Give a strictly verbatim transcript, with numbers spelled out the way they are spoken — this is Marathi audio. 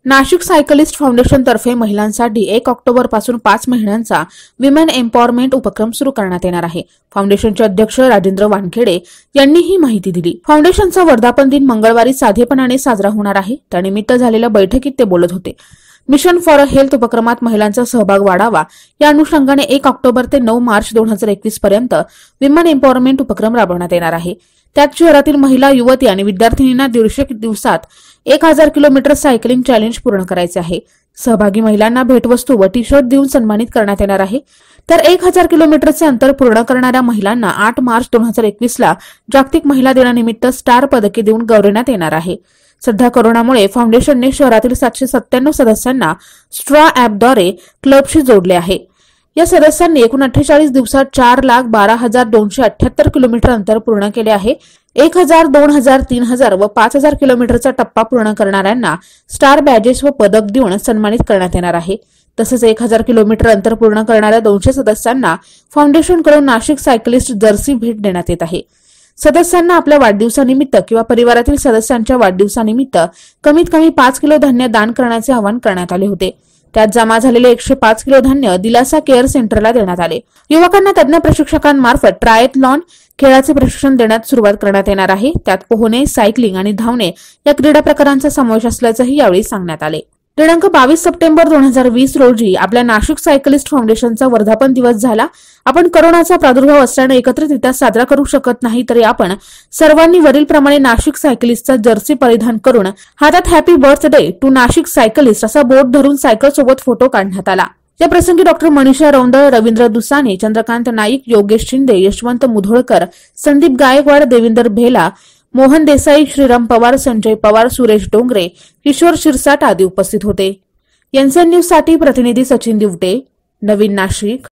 नाशिक सायकलिस्ट फाउंडेशन तर्फे महिलांसाठी एक ऑक्टोबर पासून पाच महिन्यांचा विमेन एम्पॉवरमेंट उपक्रम सुरू करण्यात येणार आहे। फाउंडेशनचे अध्यक्ष राजेंद्र वानखेडे यांनी ही माहिती दिली। फाउंडेशनचा वर्धापन दिन मंगळवारी साधेपणाने साजरा होणार आहे। त्यानिमित्त झालेल्या बैठकीत ते बोलत होते। मिशन फॉर अ हेल्थ उपक्रमात महिलांचा सहभाग वाढावा या अनुषंगाने एक ऑक्टोबर ते नऊ मार्च दोन हजार एकवीस पर्यंत विमेन एम्पॉवरमेंट उपक्रम राबवण्यात येणार आहे। त्यात शहरातील महिला, युवती आणि विद्यार्थिनींना दीडशे दिवसात एक हजार किलोमीटर सायकलिंग चॅलेंज पूर्ण करायचे आहे। सहभागी महिलांना भेटवस्तू व टी शर्ट देऊन सन्मानित करण्यात येणार आहे। तर एक हजार किलोमीटरचे अंतर पूर्ण करणाऱ्या महिलांना आठ मार्च दोन हजार एकवीस ला जागतिक महिला दिनानिमित्त स्टार पदके देऊन गौरवण्यात येणार आहे। सध्या कोरोनामुळे फाउंडेशनने शहरातील सातशे सत्त्याण्णव सदस्यांना स्ट्रॉ ॲपद्वारे क्लबशी जोडले आहे। या सदस्यांनी एकूण अठ्ठेचाळीस दिवसात चार लाख बारा हजार दोनशे अठ्याहत्तर किलोमीटर अंतर पूर्ण केले आहे। एक हजार, दोन हजार, तीन हजार व पाच हजार किलोमीटरचा टप्पा पूर्ण करणाऱ्यांना स्टार बॅजेस व पदक देऊन सन्मानित करण्यात येणार आहे। तसेच एक हजार किलोमीटर अंतर पूर्ण करणाऱ्या दोनशे सदस्यांना फाउंडेशनकडून नाशिक सायकलिस्ट जर्सी भेट देण्यात येत आहे। सदस्यांना आपल्या वाढदिवसानिमित्त किंवा परिवारातील सदस्यांच्या वाढदिवसानिमित्त कमीत कमी पाच किलो धान्य दान करण्याचे आवाहन करण्यात आले होते। त्यात जमा झालेले एकशे पाच किलो धान्य दिलासा केअर सेंटरला देण्यात आले। युवकांना तज्ञ प्रशिक्षकांमार्फत ट्रायथलॉन खेळाचे प्रशिक्षण देण्यात सुरुवात करण्यात येणार आहे। त्यात पोहणे, सायकलिंग आणि धावणे या क्रीडा प्रकारांचा समावेश असल्याचंही यावेळी सांगण्यात आले। दिनांक बावीस सप्टेंबर दोन हजार वीस रोजी आपल्या नाशिक सायकलिस्ट फाउंडेशनचा वर्धापन दिवस झाला। आपण कोरोनाचा प्रादुर्भाव असल्याने एकत्रितरित्या साजरा करू शकत नाही, तरी आपण सर्वांनी वरीलप्रमाणे नाशिक सायकलिस्टचा जर्सी परिधान करून हातात happy birthday to Nashik cyclist असा बोर्ड धरून सायकल सोबत फोटो काढण्यात आला। या प्रसंगी डॉक्टर मनीषा रौंदळ, रवींद्र दुसाने, चंद्रकांत नाईक, योगेश शिंदे, यशवंत मुधोळकर, संदीप गायकवाड, देविंदर भेला, मोहन देसाई, श्रीराम पवार, संजय पवार, सुरेश डोंगरे, किशोर शिरसाट आदी उपस्थित होते। एनसीएन न्यूज साठी प्रतिनिधी सचिन दिवटे, नवीन नाशिक।